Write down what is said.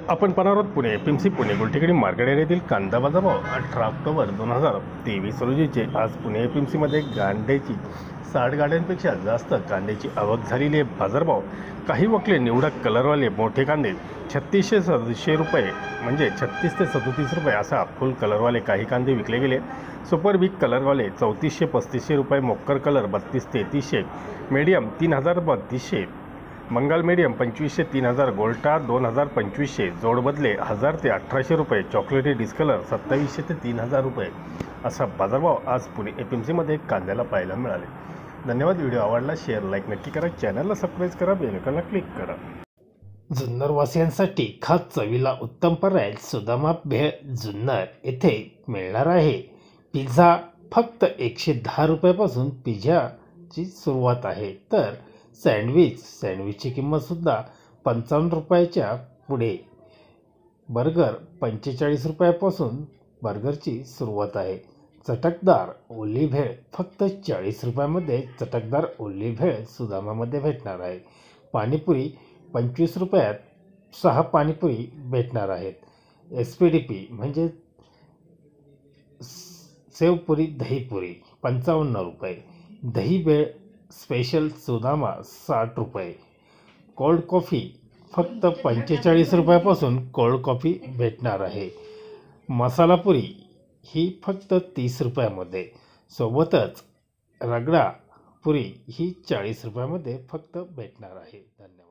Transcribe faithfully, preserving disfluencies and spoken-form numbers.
आपण पाहणार आहोत Pune F M C Pune Gultekdi market एरियातील कांदा बाजारभाव अठरा ऑक्टोबर दोन हजार तेवीस रोजीचे. आज पुणे एफ एम सीमध्ये कांद्याची साठ गाड्यांपेक्षा जास्त कांद्याची आवक झालेली आहे. बाजारभाव काही वकले निवडक कलरवाले मोठे कांदे छत्तीसशे सदतीसशे रुपये म्हणजे छत्तीस ते सदतीस रुपये असा फुल कलरवाले काही कांदे विकले गेले. सुपर बिग कलरवाले चौतीसशे पस्तीसशे रुपये, मोक्कर कलर बत्तीस तेहतीसशे, मीडियम तीन हजार बत्तीसशे, मंगल मीडियम पंचवीसशे तीन हजार, गोल्टा दोन हजार पंचवीसशे, जोडबदले हजार ते अठराशे रुपये, चॉकलेटी डिस्कलर सत्तावीसशे ते तीन हजार रुपये असा बाजारभाव आज पुणे एफ एम सीमध्ये कांद्याला पाहायला मिळाले. धन्यवाद. व्हिडिओ आवडला शेअर लाईक नक्की करा. चॅनलला सबस्क्राईब करा. बेल आयकॉनला क्लिक करा. जुन्नरवासियांसाठी खास चवीला उत्तम पर्याय सुदामा भेळ जुन्नर येथे मिळणार आहे. पिझ्झा फक्त एकशे दहा रुपयापासून पिझ्झाची सुरुवात आहे, तर सँडविच सँडविचची किंमतसुद्धा पंचावन्न रुपयाच्या पुढे. बर्गर पंचेचाळीस रुपयापासून बर्गरची सुरुवात आहे. चटकदार ओली भेळ फक्त चाळीस रुपयामध्ये चटकदार ओली भेळ सुदामामध्ये भेटणार आहे. पाणीपुरी पंचवीस रुपयात सहा पाणीपुरी भेटणार आहेत. एस पी डी पी म्हणजे सेवपुरी दहीपुरी पंचावन्न रुपये. दही भेळ स्पेशल सुदामा साठ रुपये. कोल्ड कॉफी फक्त पंचेचाळीस रुपयापासून कोल्ड कॉफी भेटणार आहे. मसालापुरी ही फक्त तीस रुपयामध्ये. सोबतच रगडा पुरी ही चाळीस रुपयामध्ये फक्त भेटणार आहे. धन्यवाद.